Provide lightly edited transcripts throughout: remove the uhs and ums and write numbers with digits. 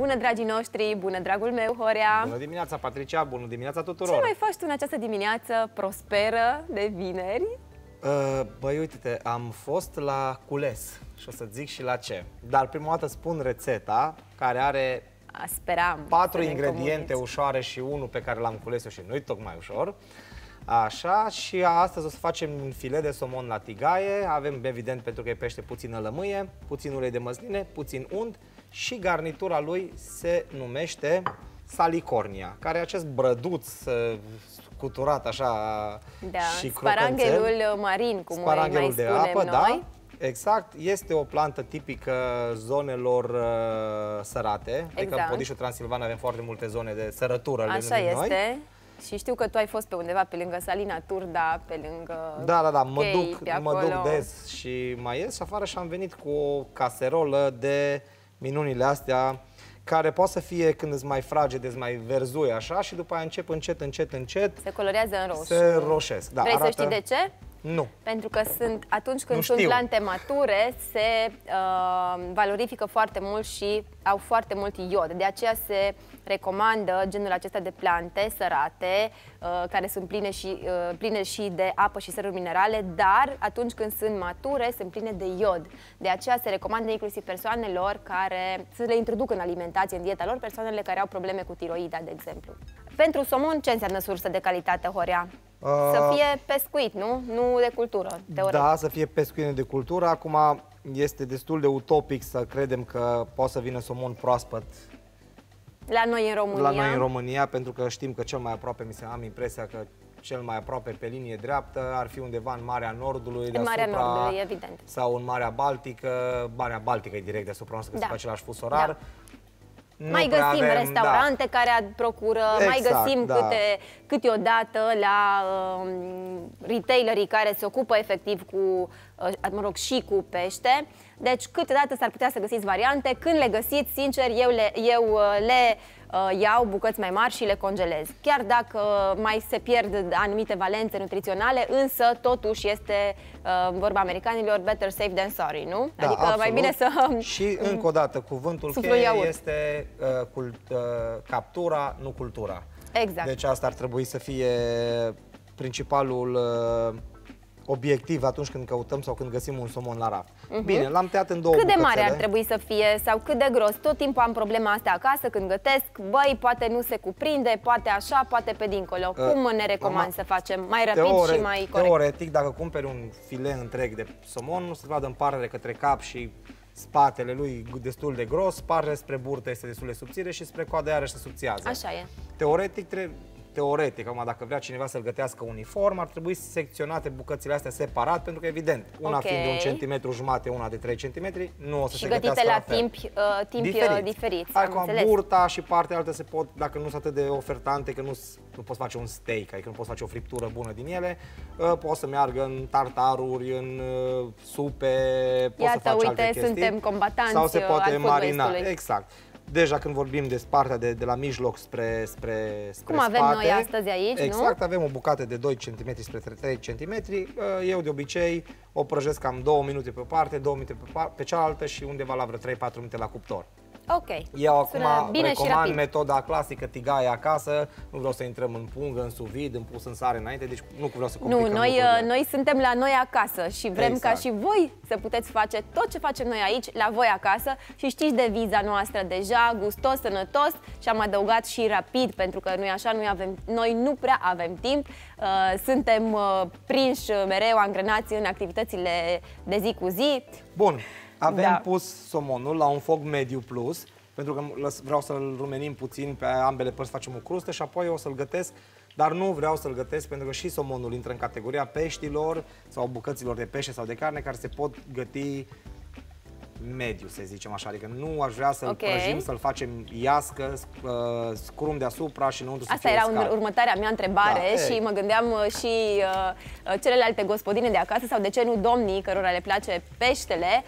Bună, dragii noștri! Bună, dragul meu, Horea! Bună dimineața, Patricia! Bună dimineața tuturor! Ce mai faci tu în această dimineață prosperă de vineri? Băi, uite-te, am fost la cules și o să zic și la ce. Dar prima dată spun rețeta, care are Speram 4 ingrediente ușoare și unul pe care l-am cules eu și nu-i tocmai ușor. Așa, și astăzi o să facem un filet de somon la tigaie. Avem, evident, pentru că e pește, puțină lămâie, puțin ulei de măsline, puțin unt și garnitura lui se numește salicornia, care e acest brăduț scuturat așa și crocanțel. Sparanghelul marin, cum mai de spunem apă, noi. da. Exact, este o plantă tipică zonelor sărate. Exact. Adică în Podișul Transilvan avem foarte multe zone de sărătură. Așa este. Noi. Și știu că tu ai fost pe undeva pe lângă Salina Turda, pe lângă Da, mă duc des și mai ies și afară și am venit cu o caserolă de minunile astea, care poate să fie când îți mai fragede, îți mai verzui așa și după aia încep încet. Se colorează în roșu. Se roșesc. Da, vrei să știi de ce? Nu. Pentru că atunci când sunt plante mature, se valorifică foarte mult și au foarte mult iod. De aceea se recomandă genul acesta de plante sărate, care sunt pline și de apă și săruri minerale, dar atunci când sunt mature, sunt pline de iod. De aceea se recomandă inclusiv persoanelor care să le introducă în alimentație, în dieta lor, persoanele care au probleme cu tiroida, de exemplu. Pentru somon, ce înseamnă sursă de calitate, Horea? Să fie pescuit, nu? Nu de cultură, teoretic. Da, să fie pescuit de cultură. Acum este destul de utopic să credem că poate să vină somon proaspăt la noi în România. La noi în România, pentru că știm că cel mai aproape, am impresia că cel mai aproape pe linie dreaptă ar fi undeva în Marea Nordului, în Marea Nordului, evident. Sau în Marea Baltică. Marea Baltică e direct deasupra noastră, că se face același fus orar. Da. Mai găsim restaurante care procură, mai găsim câteodată la retailerii care se ocupă efectiv cu, și cu pește. Deci câteodată s-ar putea să găsiți variante. Când le găsiți, sincer, eu le iau bucăți mai mari și le congelez. Chiar dacă mai se pierd anumite valențe nutriționale, însă totuși este vorba americanilor, better safe than sorry, nu? Da, adică absolut. mai bine să... Și încă o dată, cuvântul cheie este captura, nu cultura. Exact. Deci asta ar trebui să fie principalul obiectiv atunci când căutăm sau când găsim un somon la raft. Bine, l-am tăiat în două bucățele. Cât de mare ar trebui să fie sau cât de gros? Tot timpul am problema asta acasă când gătesc. Băi, poate nu se cuprinde, poate așa, poate pe dincolo. Cum ne recomand să facem mai rapid și mai corect? Teoretic, dacă cumperi un filet întreg de somon, nu se vadă în parele către cap și spatele lui destul de gros, parele spre burtă este destul de subțire și spre coadă iarăși se subțiază. Așa e. Teoretic, acum dacă vrea cineva să-l gătească uniform, ar trebui secționate bucățile astea separat, pentru că evident, una fiind de 1,5 cm, una de 3 cm, nu o să se gătească la timp diferiți. Acum burta și partea altă se pot, dacă nu sunt atât de ofertante, că nu poți face un steak, adică nu poți face o friptură bună din ele, poți să meargă în tartaruri, în supe, poți să faci alte chestii. Suntem combatanți sau se poate marina. Exact. Deja când vorbim de partea de la mijloc spre cum avem spate, noi astăzi aici, exact, nu? avem o bucată de 2 cm spre 3 cm. Eu de obicei o prăjesc cam 2 minute pe o parte, 2 minute pe cealaltă și undeva la vreo 3-4 minute la cuptor. Ok. Eu acum recomand metoda clasică, tigaie acasă, nu vreau să intrăm în pungă, în sous-vide, în pus în sare înainte, deci nu vreau să complicăm lucrurile. Noi suntem la noi acasă și vrem ca și voi să puteți face tot ce facem noi aici, la voi acasă și știți deviza noastră deja, gustos, sănătos și am adăugat și rapid, pentru că nu-i așa, noi nu prea avem timp, suntem prinși mereu angrenați în activitățile de zi cu zi. Bun. Avem pus somonul la un foc mediu plus, pentru că vreau să-l rumenim puțin pe ambele părți, facem o crustă și apoi o să-l gătesc, dar nu vreau să-l gătesc pentru că și somonul intră în categoria peștilor sau bucăților de pește sau de carne care se pot găti mediu, să zicem așa, adică nu aș vrea să-l prăjim, să-l facem iască, scrum deasupra și înăuntru să fie uscat. Asta era următoarea mea întrebare și mă gândeam și celelalte gospodine de acasă sau de ce nu domnii cărora le place peștele,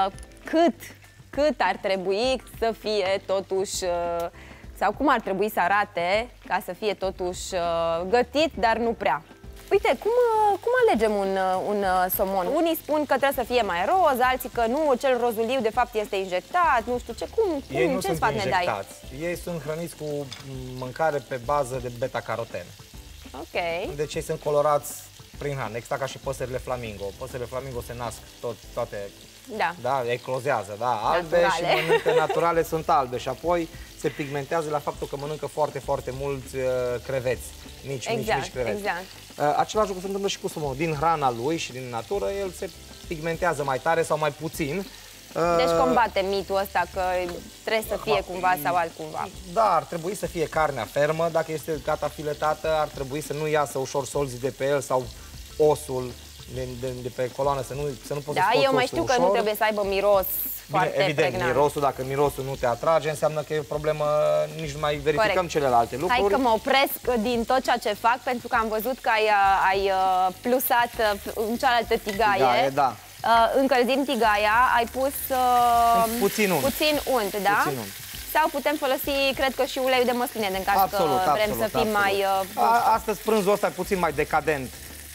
cât ar trebui să fie totuși, sau cum ar trebui să arate ca să fie totuși gătit, dar nu prea. Uite, cum alegem un somon? Unii spun că trebuie să fie mai roz, alții că nu, cel rozuliu de fapt este injectat, nu știu ce, ce sfat ne dai? Ei sunt hrăniți cu mâncare pe bază de beta-caroten. Ok. Deci ei sunt colorați prin hrană, exact ca și păsările flamingo. Păsările flamingo se nasc toate, da, eclozează, da, albe și mănâncă naturale sunt albe și apoi se pigmentează la faptul că mănâncă foarte, foarte mulți creveți, mici creveți. Exact. Același lucru se întâmplă și cu somonul. Din hrana lui și din natură, el se pigmentează mai tare sau mai puțin. Deci combate mitul ăsta că trebuie să fie cumva sau altcumva. Da, ar trebui să fie carnea fermă, dacă este gata filetată, ar trebui să nu iasă ușor solzi de pe el sau osul de pe coloană, să nu poți să scoți osul. Eu mai știu că nu trebuie să aibă miros foarte evident, pregnant. mirosul, dacă mirosul nu te atrage, înseamnă că e o problemă, nici nu mai verificăm celelalte lucruri. Hai că mă opresc din tot ceea ce fac, pentru că am văzut că ai plusat în cealaltă tigaie. Da. Încălzim tigaia, ai pus puțin unt, da? Puțin unt. Sau putem folosi, cred că și uleiul de măsline, în caz că vrem să fim mai... Astăzi prânzul ăsta e puțin mai decadent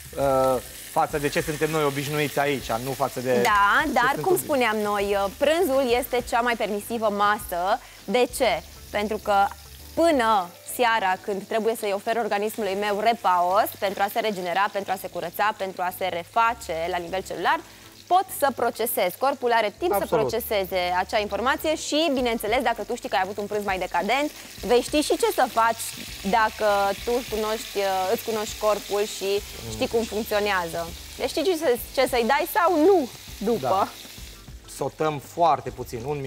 față de ce suntem noi obișnuiți aici, nu față de... Da, dar cum spuneam noi, prânzul este cea mai permisivă masă. De ce? Pentru că până seara, când trebuie să-i ofer organismului meu repaus pentru a se regenera, pentru a se curăța, pentru a se reface la nivel celular, pot să procesez. Corpul are timp să proceseze acea informație și, bineînțeles, dacă tu știi că ai avut un prânz mai decadent, vei ști și ce să faci dacă tu îți cunoști corpul și știi cum funcționează. Deci știi ce să-i dai sau nu după. Da. Sotăm foarte puțin, un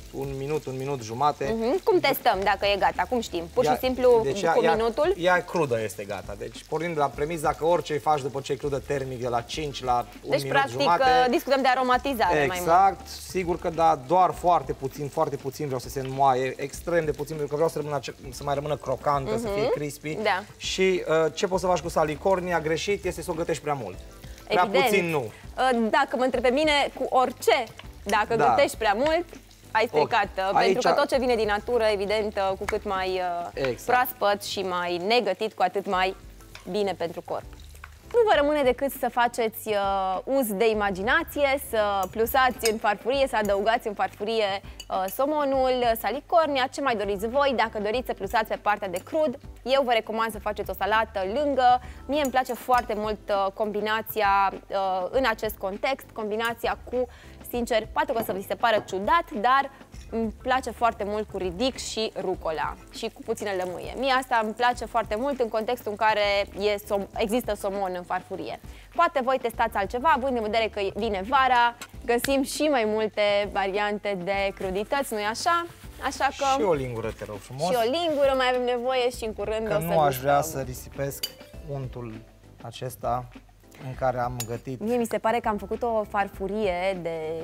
minut jumate. Cum testăm dacă e gata? Cum știm? Pur și simplu cu minutul? Ea crudă este gata. Deci pornind de la premisa că orice îi faci după ce e crudă termic de la 5 la 1 minut jumate. Deci practic discutăm de aromatizare mai mult. Exact, sigur că da, doar foarte puțin vreau să se înmoaie, extrem de puțin, pentru că vreau să mai rămână crocantă, să fie crispy. Da. Și ce poți să faci cu salicornia greșit este să o gătești prea mult. Prea puțin nu. Dacă mă întreb pe mine, cu orice, dacă gătești prea mult, ai stricat, pentru că tot ce vine din natură, evident, cu cât mai proaspăt și mai negătit, cu atât mai bine pentru corp. Nu vă rămâne decât să faceți uz de imaginație, să plusați în farfurie, să adăugați în farfurie somonul, salicornia, ce mai doriți voi. Dacă doriți să plusați pe partea de crud, eu vă recomand să faceți o salată lângă. Mie îmi place foarte mult combinația în acest context, combinația cu, sincer, poate că o să vi se pară ciudat, dar îmi place foarte mult cu ridic și rucola și cu puțină lămâie. Mie asta îmi place foarte mult în contextul în care există somon în farfurie. Poate voi testați altceva, având în vedere că vine vara, găsim și mai multe variante de crudități, nu-i așa? Așa că... Și o lingură, te rog frumos. Și o lingură mai avem nevoie și în curând că nu aș vrea să risipesc untul acesta în care am gătit. Mie mi se pare că am făcut o farfurie de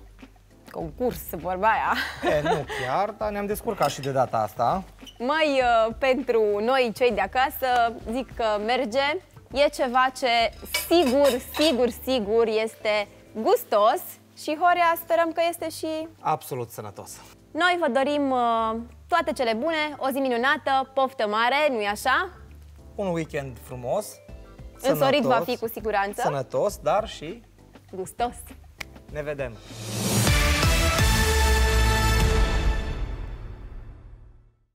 concurs, vorba aia. Nu chiar, dar ne-am descurcat și de data asta. Măi, pentru noi cei de acasă, zic că merge. E ceva ce sigur este gustos și, Horea, sperăm că este și... absolut sănătos. Noi vă dorim toate cele bune, o zi minunată, poftă mare, nu-i așa? Un weekend frumos, însorit va fi cu siguranță. Sănătos, dar și gustos. Ne vedem!